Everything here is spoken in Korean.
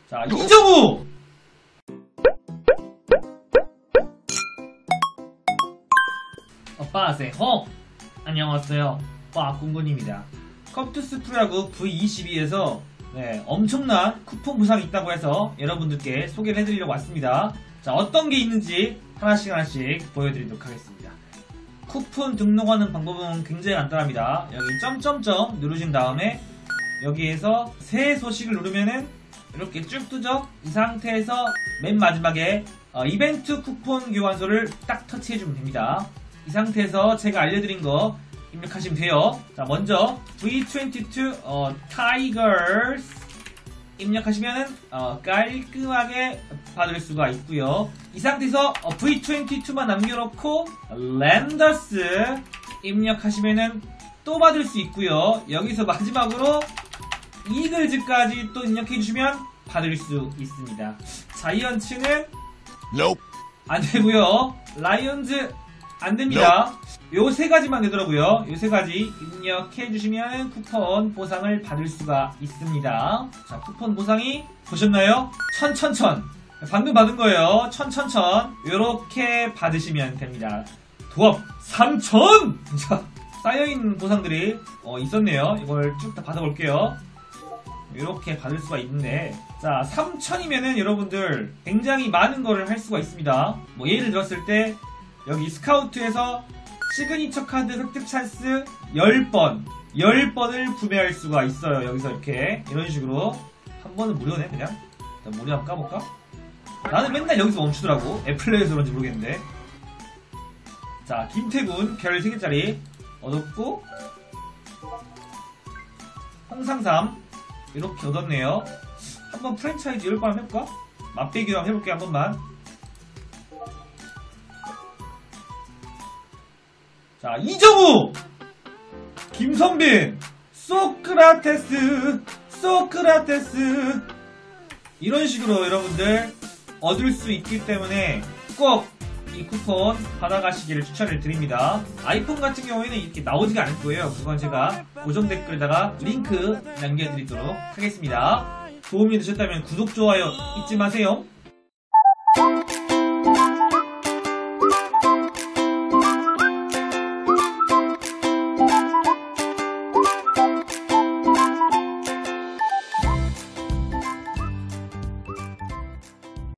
자, 이정우! 빠세호! 안녕하세요. 빠꿈군입니다. 컵투스 프로야구 V22에서 엄청난 쿠폰 보상이 있다고 해서 여러분들께 소개를 해드리려고 왔습니다. 자, 어떤 게 있는지 하나씩 보여드리도록 하겠습니다. 쿠폰 등록하는 방법은 굉장히 간단합니다. 여기 점점점 누르신 다음에 여기에서 새 소식을 누르면은 이렇게 쭉 뜨죠? 이 상태에서 맨 마지막에 이벤트 쿠폰 교환소를 딱 터치해주면 됩니다. 이 상태에서 제가 알려드린 거 입력하시면 돼요. 자, 먼저 V22 타이거스 입력하시면은 깔끔하게 받을 수가 있고요. 이 상태에서 V22만 남겨놓고 랜더스 입력하시면은 또 받을 수 있고요. 여기서 마지막으로 이글즈까지 또 입력해주시면 받을 수 있습니다. 자이언츠는 안되고요. 라이온즈 안됩니다. 요 세 가지만 되더라고요. 요 세 가지 입력해주시면 쿠폰 보상을 받을 수가 있습니다. 자, 쿠폰 보상이 보셨나요? 천천천 방금 받은 거예요. 천천천 요렇게 받으시면 됩니다. 도합 3천! 자, 쌓여있는 보상들이 있었네요. 이걸 쭉 다 받아볼게요. 이렇게 받을 수가 있는데, 자, 3천이면은 여러분들 굉장히 많은 거를 할 수가 있습니다. 뭐 예를 들었을 때 여기 스카우트에서 시그니처 카드 획득 찬스 10번을 구매할 수가 있어요. 여기서 이렇게 이런 식으로 한 번은 무료네. 그냥 일단 무료 한번 까볼까? 나는 맨날 여기서 멈추더라고. 애플레이에서 그런지 모르겠는데. 자, 김태군 별 3개짜리 얻었고, 홍상삼 이렇게 얻었네요. 한번 프랜차이즈 10번 한번 해볼까? 맛배기로 한번 해볼게. 한 번만. 자, 이정우! 김성빈! 소크라테스! 이런 식으로 여러분들 얻을 수 있기 때문에 꼭 이 쿠폰 받아가시기를 추천을 드립니다. 아이폰 같은 경우에는 이렇게 나오지가 않을 거예요. 그건 제가 고정 댓글에다가 링크 남겨드리도록 하겠습니다. 도움이 되셨다면 구독, 좋아요 잊지 마세요.